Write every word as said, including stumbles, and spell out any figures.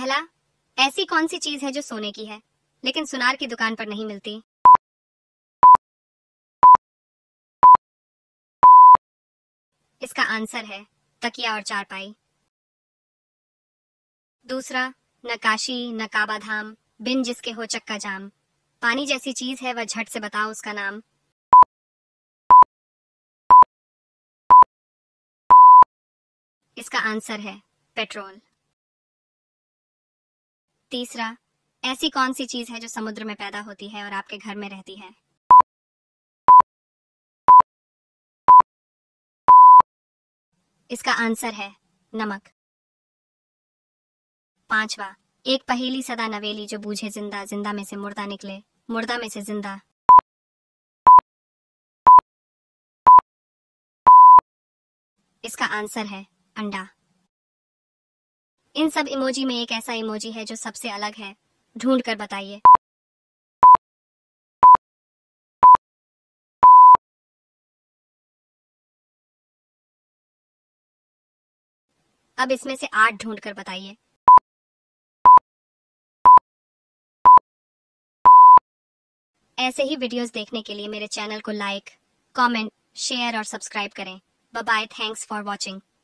पहला, ऐसी कौन सी चीज है जो सोने की है लेकिन सुनार की दुकान पर नहीं मिलती? इसका आंसर है तकिया और चारपाई। दूसरा, न काशी न काबा धाम, बिन जिसके हो चक्का जाम, पानी जैसी चीज है वह, झट से बताओ उसका नाम। इसका आंसर है पेट्रोल। तीसरा, ऐसी कौन सी चीज है जो समुद्र में पैदा होती है और आपके घर में रहती है? इसका आंसर है नमक। पांचवा, एक पहेली सदा नवेली, जो बूझे जिंदा, जिंदा में से मुर्दा निकले, मुर्दा में से जिंदा। इसका आंसर है अंडा। इन सब इमोजी में एक ऐसा इमोजी है जो सबसे अलग है, ढूंढ कर बताइए। अब इसमें से आठ ढूंढ कर बताइए। ऐसे ही वीडियोस देखने के लिए मेरे चैनल को लाइक, कमेंट, शेयर और सब्सक्राइब करें। Bye bye, thanks for watching.